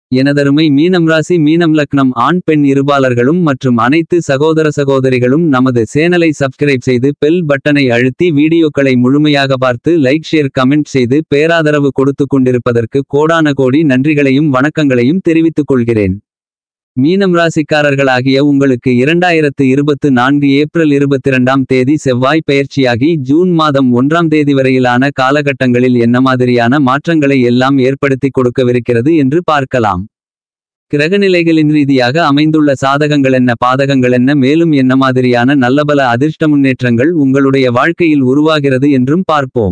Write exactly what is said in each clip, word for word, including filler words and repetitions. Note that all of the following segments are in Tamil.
எனதருமை மீனம் ராசி மீனம் லக்னம் ஆண் பெண் இருபாலர்களும் மற்றும் அனைத்து சகோதர சகோதரிகளும் நமது சேனலை சப்ஸ்கிரைப் செய்து பெல் பட்டனை அழுத்தி வீடியோக்களை முழுமையாக பார்த்து லைக் ஷேர் கமெண்ட் செய்து பேராதரவு கொடுத்து கொண்டிருப்பதற்கு கோடான கோடி நன்றிகளையும் வணக்கங்களையும் தெரிவித்துக் கொள்கிறேன். மீனம் ராசிக்காரர்களாகிய உங்களுக்கு இரண்டாயிரத்து இருபத்து நான்கு ஏப்ரல் இருபத்திரண்டாம் தேதி செவ்வாய் பெயர்ச்சியாகி ஜூன் மாதம் ஒன்றாம் தேதி வரையிலான காலகட்டங்களில் என்ன மாதிரியான மாற்றங்களை எல்லாம் ஏற்படுத்தி கொடுக்கவிருக்கிறது என்று பார்க்கலாம். கிரகநிலைகளின் ரீதியாக அமைந்துள்ள சாதகங்களென்ன பாதகங்களென்ன, மேலும் என்ன மாதிரியான நல்லபல அதிர்ஷ்ட முன்னேற்றங்கள் உங்களுடைய வாழ்க்கையில் உருவாகிறது என்றும் பார்ப்போம்.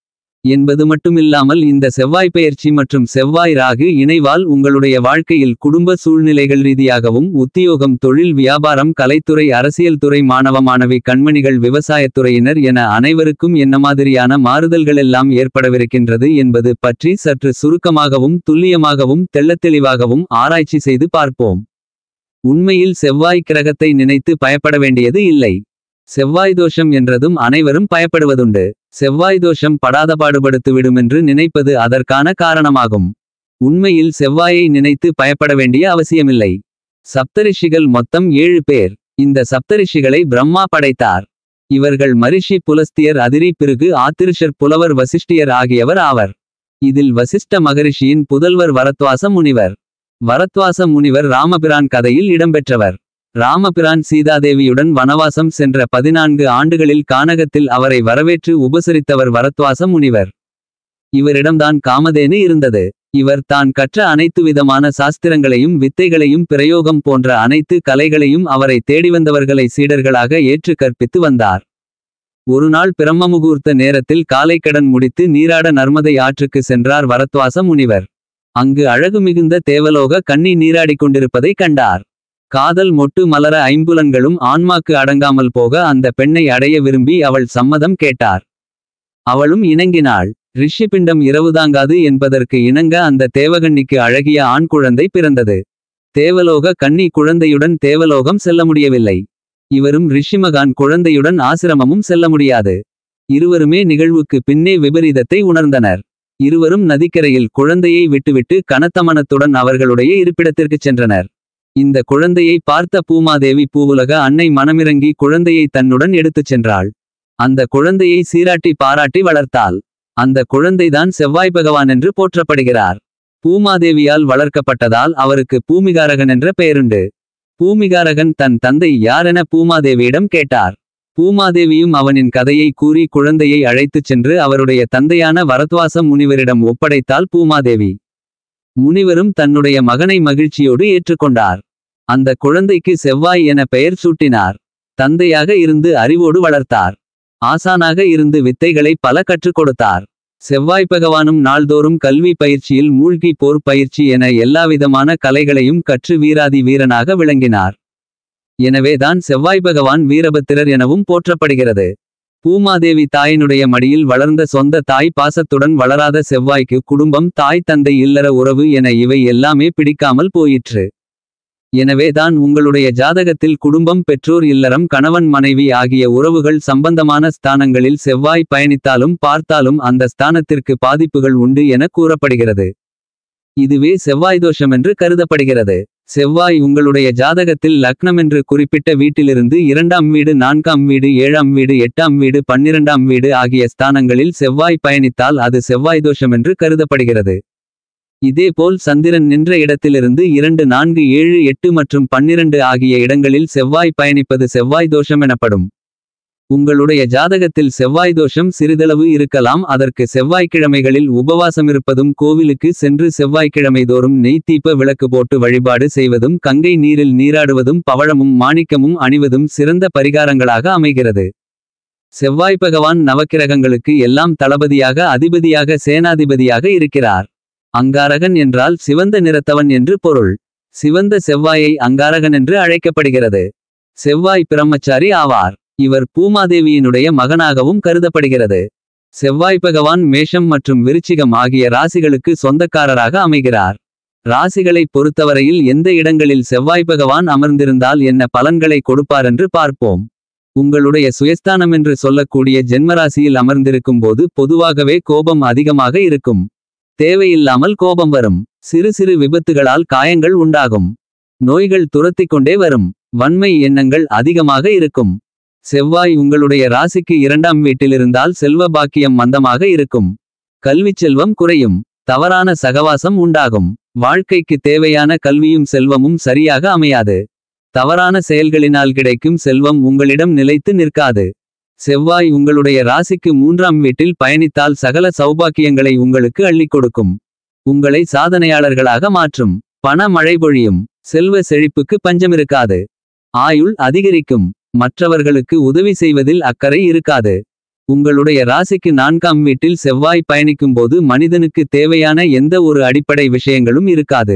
என்பது மட்டுமில்லாமல் இந்த செவ்வாய் பெயர்ச்சி மற்றும் செவ்வாய் ராகு இணைவால் உங்களுடைய வாழ்க்கையில் குடும்ப சூழ்நிலைகள் ரீதியாகவும் உத்தியோகம் தொழில் வியாபாரம் கலைத்துறை அரசியல் துறை மாணவ மாணவி கண்மணிகள் விவசாயத்துறையினர் என அனைவருக்கும் என்ன மாதிரியான மாறுதல்களெல்லாம் ஏற்படவிருக்கின்றது என்பது பற்றி சற்று சுருக்கமாகவும் துல்லியமாகவும் தெள்ளத்தெளிவாகவும் ஆராய்ச்சி செய்து பார்ப்போம். உண்மையில் செவ்வாய் கிரகத்தை நினைத்து பயப்பட வேண்டியது இல்லை. செவ்வாய் தோஷம் என்றதும் அனைவரும் பயப்படுவதுண்டு. செவ்வாய் தோஷம் படாதபாடுபடுத்துவிடுமென்று நினைப்பது அதற்கான காரணமாகும். உண்மையில் செவ்வாயை நினைத்து பயப்பட வேண்டிய அவசியமில்லை. சப்தரிஷிகள் மொத்தம் ஏழு பேர். இந்த சப்தரிஷிகளை பிரம்மா படைத்தார். இவர்கள் மரிஷி புலஸ்தியர் அதிரி பிருகு ஆத்திருஷர் புலவர் வசிஷ்டியர் ஆகியவர் ஆவர். இதில் வசிஷ்ட மகரிஷியின் புதல்வர் வரத்வாச முனிவர். வரத்வாச முனிவர் ராமபிரான் கதையில் இடம்பெற்றவர். ராமபிரான் சீதாதேவியுடன் வனவாசம் சென்ற பதினான்கு ஆண்டுகளில் கானகத்தில் அவரை வரவேற்று உபசரித்தவர் வரத்வாச முனிவர். இவரிடம்தான் காமதேனு இருந்தது. இவர் தான் கற்ற அனைத்து விதமான சாஸ்திரங்களையும் வித்தைகளையும் பிரயோகம் போன்ற அனைத்து கலைகளையும் அவரை தேடிவந்தவர்களை சீடர்களாக ஏற்று கற்பித்து வந்தார். ஒருநாள் பிரம்மமுகூர்த்த நேரத்தில் காலைக்கடன் முடித்து நீராட நர்மதை ஆற்றுக்கு சென்றார் வரத்வாச முனிவர். அங்கு அழகு மிகுந்த தேவலோக கன்னி நீராடிக் கொண்டிருப்பதை கண்டார். காதல் மொட்டு மலர ஐம்புலன்களும் ஆன்மாக்கு அடங்காமல் போக அந்த பெண்ணை அடைய விரும்பி அவள் சம்மதம் கேட்டார். அவளும் இணங்கினாள். ரிஷிபிண்டம் இரவுதாங்காது என்பதற்கு இணங்க அந்த தேவகன்னிக்கு அழகிய ஆண் குழந்தை பிறந்தது. தேவலோக கன்னி குழந்தையுடன் தேவலோகம் செல்ல முடியவில்லை. இவரும் ரிஷிமகான் குழந்தையுடன் ஆசிரமமும் செல்ல முடியாது. இருவருமே நிகழ்வுக்கு பின்னே விபரீதத்தை உணர்ந்தனர். இருவரும் நதிக்கரையில் குழந்தையை விட்டுவிட்டு கனத்தமனத்துடன் அவர்களுடைய இருப்பிடத்திற்குச் சென்றனர். இந்த குழந்தையை பார்த்த பூமாதேவி பூவுலக அன்னை மனமிறங்கி குழந்தையை தன்னுடன் எடுத்துச் சென்றாள். அந்த குழந்தையை சீராட்டி பாராட்டி வளர்த்தாள். அந்த குழந்தைதான் செவ்வாய் பகவான் என்று போற்றப்படுகிறார். பூமாதேவியால் வளர்க்கப்பட்டதால் அவருக்கு பூமிகாரகன் என்ற பெயருண்டு. பூமிகாரகன் தன் தந்தை யாரென பூமாதேவியிடம் கேட்டார். பூமாதேவியும் அவனின் கதையை கூறி குழந்தையை அழைத்துச் சென்று அவருடைய தந்தையான வரத்வாச முனிவரிடம் ஒப்படைத்தாள் பூமாதேவி. முனிவரும் தன்னுடைய மகனை மகிழ்ச்சியோடு ஏற்றுக்கொண்டார். அந்த குழந்தைக்கு செவ்வாய் என பெயர் சூட்டினார். தந்தையாக இருந்து அறிவோடு வளர்த்தார். ஆசானாக இருந்து வித்தைகளை பல கற்றுக் கொடுத்தார். செவ்வாய் பகவானும் நாள்தோறும் கல்வி பயிற்சியில் மூழ்கி போர் பயிற்சி என எல்லாவிதமான கலைகளையும் கற்று வீராதி வீரனாக விளங்கினார். எனவேதான் செவ்வாய் பகவான் வீரபத்திரர் எனவும் போற்றப்படுகிறது. பூமாதேவி தாயினுடைய மடியில் வளர்ந்த சொந்த தாய் பாசத்துடன் வளராத செவ்வாய்க்கு குடும்பம் தாய் தந்தை இல்லற உறவு என இவை எல்லாமே பிடிக்காமல் போயிற்று. எனவேதான் உங்களுடைய ஜாதகத்தில் குடும்பம் பெற்றோர் இல்லறம் கணவன் மனைவி ஆகிய உறவுகள் சம்பந்தமான ஸ்தானங்களில் செவ்வாய் பயணித்தாலும் பார்த்தாலும் அந்த ஸ்தானத்திற்கு பாதிப்புகள் உண்டு என கூறப்படுகிறது. இதுவே செவ்வாய் தோஷமென்று கருதப்படுகிறது. செவ்வாய் உங்களுடைய ஜாதகத்தில் லக்னமென்று குறிப்பிட்ட வீட்டிலிருந்து இரண்டாம் வீடு நான்காம் வீடு ஏழாம் வீடு எட்டாம் வீடு பன்னிரண்டாம் வீடு ஆகிய ஸ்தானங்களில் செவ்வாய் பயணித்தால் அது செவ்வாய் தோஷமென்று கருதப்படுகிறது. இதேபோல் சந்திரன் நின்ற இடத்திலிருந்து இரண்டு நான்கு ஏழு எட்டு மற்றும் பன்னிரண்டு ஆகிய இடங்களில் செவ்வாய் பயணிப்பது செவ்வாய் தோஷம் எனப்படும். உங்களுடைய ஜாதகத்தில் செவ்வாய் தோஷம் சிறிதளவு இருக்கலாம். அதற்கு செவ்வாய்க்கிழமைகளில் உபவாசமிருப்பதும் கோவிலுக்கு சென்று செவ்வாய்க்கிழமை தோறும் நெய் தீப விளக்கு போட்டு வழிபாடு செய்வதும் கங்கை நீரில் நீராடுவதும் பவழமும் மாணிக்கமும் அணிவதும் சிறந்த பரிகாரங்களாக அமைகிறது. செவ்வாய் பகவான் நவக்கிரகங்களுக்கு எல்லாம் தளபதியாக அதிபதியாக சேனாதிபதியாக இருக்கிறார். அங்காரகன் என்றால் சிவந்த நிறத்தவன் என்று பொருள். சிவந்த செவ்வாயை அங்காரகன் என்று அழைக்கப்படுகிறது. செவ்வாய் பிரம்மச்சாரி ஆவார். இவர் பூமாதேவியினுடைய மகனாகவும் கருதப்படுகிறது. செவ்வாய் பகவான் மேஷம் மற்றும் விருச்சிகம் ஆகிய ராசிகளுக்கு சொந்தக்காரராக அமைகிறார். ராசிகளை பொறுத்தவரையில் எந்த இடங்களில் செவ்வாய் பகவான் அமர்ந்திருந்தால் என்ன பலன்களை கொடுப்பாரென்று பார்ப்போம். உங்களுடைய சுயஸ்தானமென்று சொல்லக்கூடிய ஜென்மராசியில் அமர்ந்திருக்கும் போது பொதுவாகவே கோபம் அதிகமாக இருக்கும். தேவையில்லாமல் கோபம் வரும். சிறு சிறு விபத்துகளால் காயங்கள் உண்டாகும். நோய்கள் துரத்திக் கொண்டே வரும். வன்மை எண்ணங்கள் அதிகமாக இருக்கும். செவ்வாய் உங்களுடைய ராசிக்கு இரண்டாம் வீட்டிலிருந்தால் செல்வ பாக்கியம் மந்தமாக இருக்கும். கல்விச் செல்வம் குறையும். தவறான சகவாசம் உண்டாகும். வாழ்க்கைக்கு தேவையான கல்வியும் செல்வமும் சரியாக அமையாது. தவறான செயல்களினால் கிடைக்கும் செல்வம் உங்களிடம் நிலைத்து நிற்காது. செவ்வாய் உங்களுடைய ராசிக்கு மூன்றாம் வீட்டில் பயணித்தால் சகல சௌபாக்கியங்களை உங்களுக்கு அள்ளிக் கொடுக்கும். உங்களை சாதனையாளர்களாக மாற்றும். பண மழை பொழியும். செல்வ செழிப்புக்கு பஞ்சமிருக்காது. ஆயுள் அதிகரிக்கும். மற்றவர்களுக்கு உதவி செய்வதில் அக்கறை இருக்காது. உங்களுடைய ராசிக்கு நான்காம் வீட்டில் செவ்வாய் பயணிக்கும்போது மனிதனுக்கு தேவையான எந்த ஒரு அடிப்படை விஷயங்களும் இருக்காது.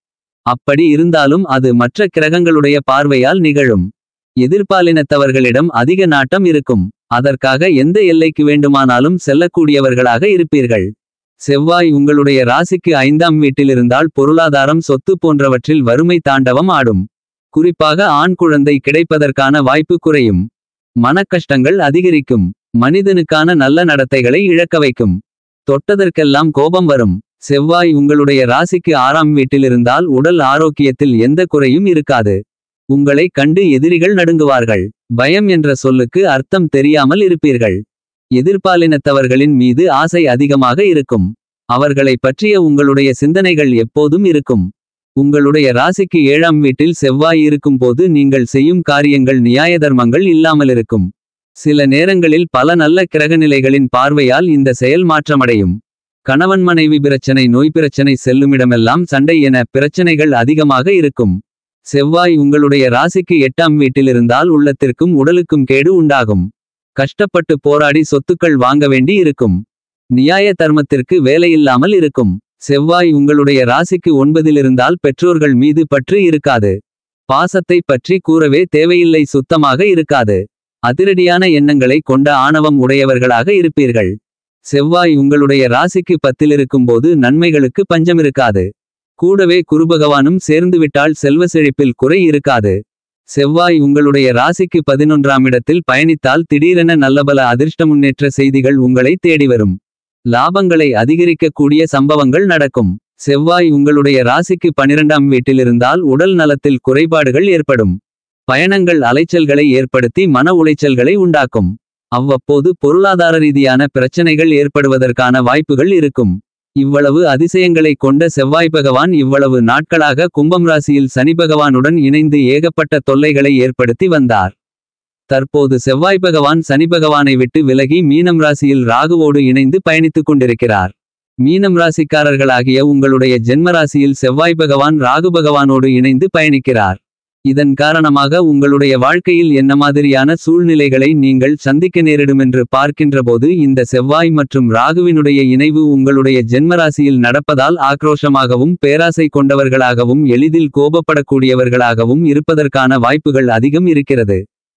அப்படி இருந்தாலும் அது மற்ற கிரகங்களுடைய பார்வையால் நிகழும். எதிர்பாலினத்தவர்களிடம் அதிக நாட்டம் இருக்கும். அதற்காக எந்த எல்லைக்கு வேண்டுமானாலும் செல்லக்கூடியவர்களாக இருப்பீர்கள். செவ்வாய் உங்களுடைய ராசிக்கு ஐந்தாம் வீட்டிலிருந்தால் பொருளாதாரம் சொத்து போன்றவற்றில் வறுமை தாண்டவம் ஆடும். குறிப்பாக ஆண் குழந்தை கிடைப்பதற்கான வாய்ப்பு குறையும். மனக்கஷ்டங்கள் அதிகரிக்கும். மனிதனுக்கான நல்ல நடத்தைகளை இழக்க வைக்கும். தொட்டதற்கெல்லாம் கோபம் வரும். செவ்வாய் உங்களுடைய ராசிக்கு ஆறாம் வீட்டிலிருந்தால் உடல் ஆரோக்கியத்தில் எந்த குறையும் இருக்காது. உங்களை கண்டு எதிரிகள் நடுங்குவார்கள். பயம் என்ற சொல்லுக்கு அர்த்தம் தெரியாமல் இருப்பீர்கள். எதிர்பாலினத்தவர்களின் மீது ஆசை அதிகமாக இருக்கும். அவர்களை பற்றிய உங்களுடைய சிந்தனைகள் எப்போதும் இருக்கும். உங்களுடைய ராசிக்கு ஏழாம் வீட்டில் செவ்வாய் இருக்கும்போது நீங்கள் செய்யும் காரியங்கள் நியாயதர்மங்கள் இல்லாமலிருக்கும். சில நேரங்களில் பல நல்ல கிரகநிலைகளின் பார்வையால் இந்த செயல் மாற்றமடையும். கணவன் மனைவி பிரச்சனை, நோய் பிரச்சனை, செல்லுமிடமெல்லாம் சண்டை என பிரச்சனைகள் அதிகமாக இருக்கும். செவ்வாய் உங்களுடைய ராசிக்கு எட்டாம் வீட்டிலிருந்தால் உள்ளத்திற்கும் உடலுக்கும் கேடு உண்டாகும். கஷ்டப்பட்டு போராடி சொத்துக்கள் வாங்க வேண்டி இருக்கும். நியாய தர்மத்திற்கு வேலையில்லாமல் இருக்கும். செவ்வாய் உங்களுடைய ராசிக்கு ஒன்பதிலிருந்தால் பெற்றோர்கள் மீது பற்று இருக்காது. பாசத்தை பற்றி கூறவே தேவையில்லை, சுத்தமாக இருக்காது. அதிரடியான எண்ணங்களை கொண்ட ஆணவம் உடையவர்களாக இருப்பீர்கள். செவ்வாய் உங்களுடைய ராசிக்கு பத்திலிருக்கும்போது நன்மைகளுக்கு பஞ்சமிருக்காது. கூடவே குருபகவானும் சேர்ந்துவிட்டால் செல்வ செழிப்பில் குறை இருக்காது. செவ்வாய் உங்களுடைய ராசிக்கு பதினொன்றாம் இடத்தில் பயணித்தால் திடீரென நல்லபல அதிர்ஷ்ட முன்னேற்ற செய்திகள் உங்களை தேடிவரும். லாபங்களை அதிகரிக்கக்கூடிய சம்பவங்கள் நடக்கும். செவ்வாய் உங்களுடைய ராசிக்கு பனிரெண்டாம் வீட்டிலிருந்தால் உடல் நலத்தில் குறைபாடுகள் ஏற்படும். பயணங்கள் அலைச்சல்களை ஏற்படுத்தி மன உளைச்சல்களை உண்டாக்கும். அவ்வப்போது பொருளாதார ரீதியான பிரச்சனைகள் ஏற்படுவதற்கான வாய்ப்புகள் இருக்கும். இவ்வளவு அதிசயங்களை கொண்ட செவ்வாய் பகவான் இவ்வளவு நாட்களாக கும்பம் ராசியில் சனி பகவானுடன் இணைந்து ஏகப்பட்ட தொல்லைகளை ஏற்படுத்தி வந்தார். தற்போது செவ்வாய் பகவான் சனி பகவானை விட்டு விலகி மீனம் ராசியில் ராகுவோடு இணைந்து பயணித்துக் கொண்டிருக்கிறார். மீனம் ராசிக்காரர்களாகிய உங்களுடைய ஜென்மராசியில் செவ்வாய் பகவான் ராகு பகவானோடு இணைந்து பயணிக்கிறார். இதன் காரணமாக உங்களுடைய வாழ்க்கையில் என்ன மாதிரியான சூழ்நிலைகளை நீங்கள் சந்திக்க நேரிடுமென்று பார்க்கின்றபோது இந்த செவ்வாய் மற்றும் ராகுவினுடைய இணைவு உங்களுடைய ஜென்மராசியில் நடப்பதால் ஆக்ரோஷமாகவும் பேராசை கொண்டவர்களாகவும் எளிதில் கோபப்படக்கூடியவர்களாகவும் இருப்பதற்கான வாய்ப்புகள் அதிகம் இருக்கிறது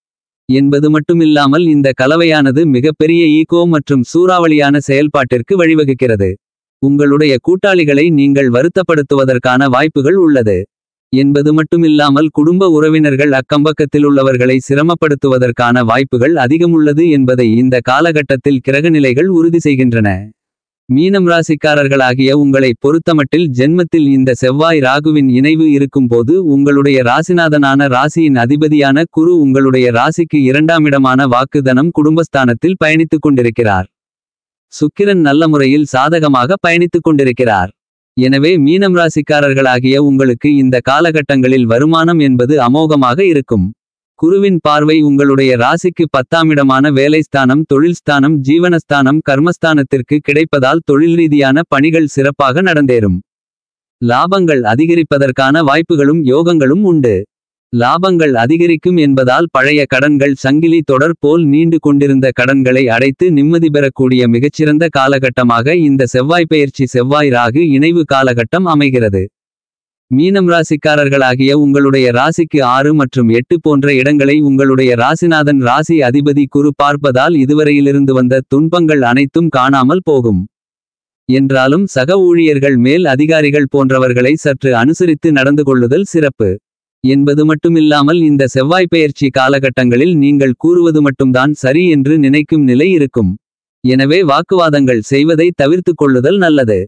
என்பது மட்டுமில்லாமல் இந்த கலவையானது மிகப்பெரிய ஈகோ மற்றும் சூறாவளியான செயல்பாட்டிற்கு வழிவகுக்கிறது. உங்களுடைய கூட்டாளிகளை நீங்கள் வருத்தப்படுத்துவதற்கான வாய்ப்புகள் உள்ளது என்பது மட்டுமில்லாமல் குடும்ப உறவினர்கள் அக்கம்பக்கத்தில் உள்ளவர்களை சிரமப்படுத்துவதற்கான வாய்ப்புகள் அதிகமுள்ளது என்பதை இந்த காலகட்டத்தில் கிரகநிலைகள் உறுதி செய்கின்றன. மீனம் ராசிக்காரர்களாகிய உங்களை பொறுத்தமட்டில் ஜென்மத்தில் இந்த செவ்வாய் ராகுவின் இணைவு இருக்கும்போது உங்களுடைய ராசிநாதனான ராசியின் அதிபதியான குரு உங்களுடைய ராசிக்கு இரண்டாம் இடமான வாக்குதனம் குடும்பஸ்தானத்தில் பயணித்துக் கொண்டிருக்கிறார். சுக்கிரன் நல்ல முறையில் சாதகமாக பயணித்துக் கொண்டிருக்கிறார். எனவே மீனம் ராசிக்காரர்களாகிய உங்களுக்கு இந்த காலகட்டங்களில் வருமானம் என்பது அமோகமாக இருக்கும். குருவின் பார்வை உங்களுடைய ராசிக்கு பத்தாமிடமான வேலைஸ்தானம், தொழில்ஸ்தானம், ஜீவனஸ்தானம், கர்மஸ்தானத்திற்கு கிடைப்பதால் தொழில் ரீதியான பணிகள் சிறப்பாக நடந்தேறும். லாபங்கள் அதிகரிப்பதற்கான வாய்ப்புகளும் யோகங்களும் உண்டு. லாபங்கள் அதிகரிக்கும் என்பதால் பழைய கடன்கள் சங்கிலி தொடர் போல் நீண்டு கொண்டிருந்த கடன்களை அடைத்து நிம்மதி பெறக்கூடிய மிகச்சிறந்த காலகட்டமாக இந்த செவ்வாய் பெயர்ச்சி செவ்வாய் ராகு இணைவு காலகட்டம் அமைகிறது. மீனம் ராசிக்காரர்களாகிய உங்களுடைய ராசிக்கு ஆறு மற்றும் எட்டு போன்ற இடங்களை உங்களுடைய ராசிநாதன் ராசி அதிபதி குரு பார்ப்பதால் இதுவரையிலிருந்து வந்த துன்பங்கள் அனைத்தும் காணாமல் போகும். என்றாலும் சக ஊழியர்கள், மேல் அதிகாரிகள் போன்றவர்களை சற்று அனுசரித்து நடந்து கொள்ளுதல் சிறப்பு என்பது மட்டுமில்லாமல் இந்த செவ்வாய் பெயர்ச்சி காலகட்டங்களில் நீங்கள் கூறுவது மட்டும்தான் சரி என்று நினைக்கும் நிலை இருக்கும். எனவே வாக்குவாதங்கள் செய்வதை தவிர்த்து கொள்ளுதல் நல்லது.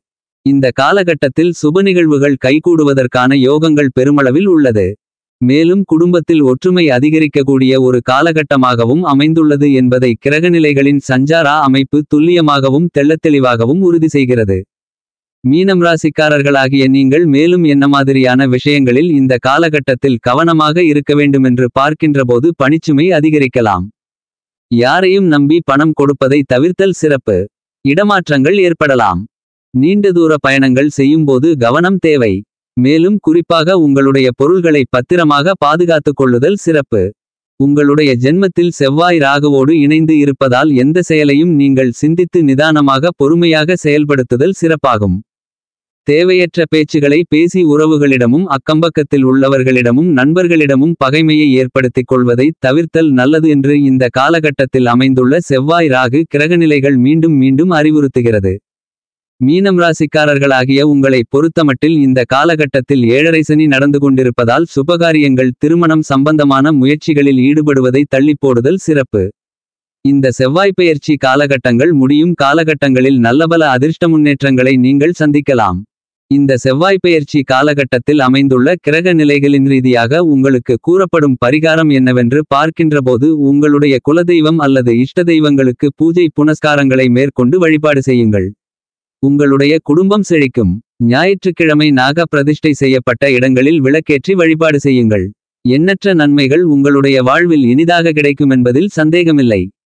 இந்த காலகட்டத்தில் சுப நிகழ்வுகள் கைகூடுவதற்கான யோகங்கள் பெருமளவில் உள்ளது. மேலும் குடும்பத்தில் ஒற்றுமை அதிகரிக்கக்கூடிய ஒரு காலகட்டமாகவும் அமைந்துள்ளது என்பதை கிரகநிலைகளின் சஞ்சாரா அமைப்பு துல்லியமாகவும் தெள்ளத்தெளிவாகவும் உறுதி செய்கிறது. மீனம் ராசிக்காரர்களாகிய நீங்கள் மேலும் என்ன மாதிரியான விஷயங்களில் இந்த காலகட்டத்தில் கவனமாக இருக்க வேண்டுமென்று பார்க்கின்றபோது பணிச்சுமை அதிகரிக்கலாம். யாரையும் நம்பி பணம் கொடுப்பதை தவிர்த்தல் சிறப்பு. இடமாற்றங்கள் ஏற்படலாம். நீண்ட தூர பயணங்கள் செய்யும்போது கவனம் தேவை. மேலும் குறிப்பாக உங்களுடைய பொருள்களை பத்திரமாக பாதுகாத்துக் கொள்ளுதல் சிறப்பு. உங்களுடைய ஜென்மத்தில் செவ்வாய் ராகுவோடு இணைந்து இருப்பதால் எந்த செயலையும் நீங்கள் சிந்தித்து நிதானமாக பொறுமையாக செயல்படுத்துதல் சிறப்பாகும். தேவையற்ற பேச்சுகளை பேசி உறவுகளிடமும் அக்கம்பக்கத்தில் உள்ளவர்களிடமும் நண்பர்களிடமும் பகைமையை ஏற்படுத்திக் கொள்வதை தவிர்த்தல் நல்லது என்று இந்த காலகட்டத்தில் அமைந்துள்ள செவ்வாய் ராகு கிரகநிலைகள் மீண்டும் மீண்டும் அறிவுறுத்துகிறது. மீனம் ராசிக்காரர்களாகிய உங்களை பொறுத்தமட்டில் இந்த காலகட்டத்தில் ஏழரை சனி நடந்து கொண்டிருப்பதால் சுபகாரியங்கள் திருமணம் சம்பந்தமான முயற்சிகளில் ஈடுபடுவதை தள்ளிப்போடுதல் சிறப்பு. இந்த செவ்வாய்ப்பெயர்ச்சி காலகட்டங்கள் முடியும் காலகட்டங்களில் நல்லபல அதிர்ஷ்ட முன்னேற்றங்களை நீங்கள் சந்திக்கலாம். இந்த செவ்வாய்ப்பெயர்ச்சி காலகட்டத்தில் அமைந்துள்ள கிரக நிலைகளின் ரீதியாக உங்களுக்கு கூறப்படும் பரிகாரம் என்னவென்று பார்க்கின்றபோது உங்களுடைய குலதெய்வம் அல்லது இஷ்ட தெய்வங்களுக்கு பூஜை புனஸ்காரங்களை மேற்கொண்டு வழிபாடு செய்யுங்கள். உங்களுடைய குடும்பம் செழிக்கும். ஞாயிற்றுக்கிழமை நாக பிரதிஷ்டை செய்யப்பட்ட இடங்களில் விளக்கேற்றி வழிபாடு செய்யுங்கள். எண்ணற்ற நன்மைகள் உங்களுடைய வாழ்வில் இனிதாக கிடைக்குமென்பதில் சந்தேகமில்லை.